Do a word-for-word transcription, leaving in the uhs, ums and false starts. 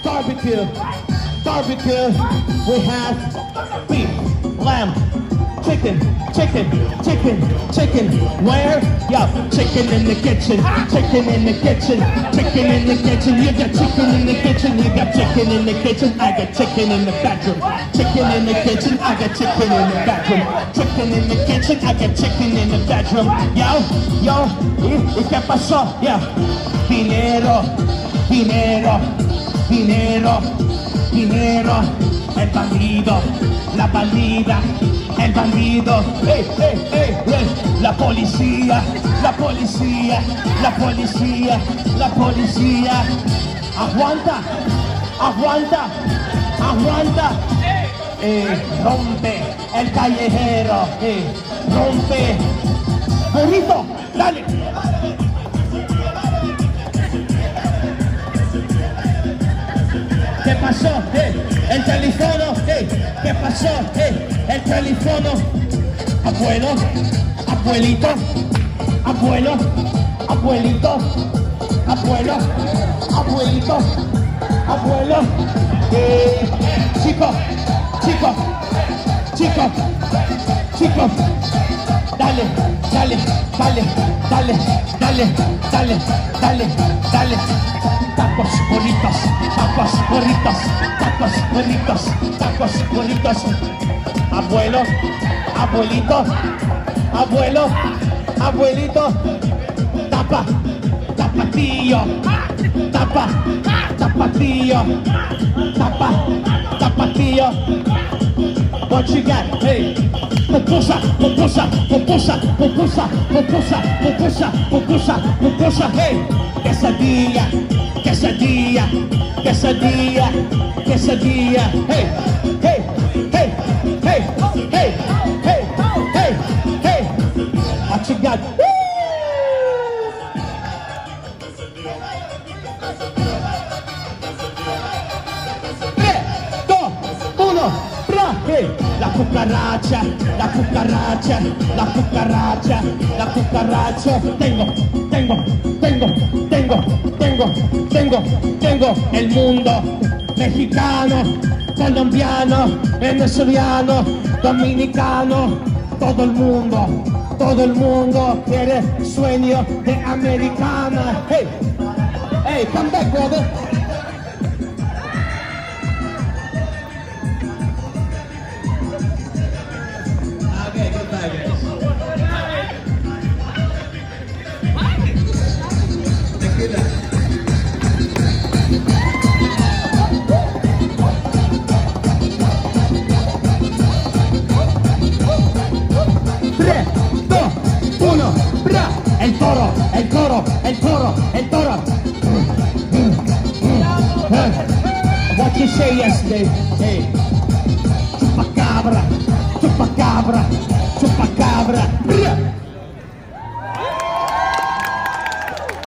barbecue, barbecue. We have beef, lamb, chicken, chicken, chicken, chicken. Where? Yeah, chicken in the kitchen, chicken in the kitchen, chicken in the kitchen. You got chicken in the kitchen, you got chicken in the kitchen. I got chicken in the bedroom, chicken in the kitchen. I got chicken in the bedroom, chicken in the kitchen. I got chicken in the bedroom. Yo, yo, ¿y, y qué pasó? Yeah, dinero, dinero, dinero, dinero. El bandido, la bandida, el bandido, hey, hey, hey, hey. La policía, la policía, la policía, la policía. Aguanta, aguanta, aguanta. Eh, rompe el callejero, eh, rompe. Bonito, dale. ¿Qué pasó? Eh, el teléfono, eh, ¿qué pasó? Eh, el teléfono. Abuelo, abuelito, abuelo, abuelito, abuelo, abuelito, abuelo. Eh, chico, chico, chico, chico. Dale, dale, dale, dale, dale, dale, dale, dale. Tacos bonitos, tacos bonitos, tacos bonitos, tacos bonitos. Abuelo, abuelito, abuelo, abuelito. Tapa, tapatillo, tapa, tapatillo, tapa, tapatillo. What you got? Hey. Pupusa, pupusa, pupusa, pupusa, pupusa, pupusa, pupusa, pupusa, hey. Quesadilla, quesadilla, quesadilla, quesadilla, hey, hey, hey, hey, hey, hey, hey, hey. What you got? Woo! Tres, dos, uno, bra, hey. La cucaracha, la cucaracha, la cucaracha, la cucaracha. Tengo, tengo, tengo, tengo, tengo, tengo, tengo el mundo. Mexicano, colombiano, venezolano, dominicano. Todo el mundo, todo el mundo quiere sueño de americana. Hey, hey, come back, brother. tres, dos, uno, bra. El toro, el toro, el toro, el toro. What you say yesterday? Hey, chupacabra, chupacabra.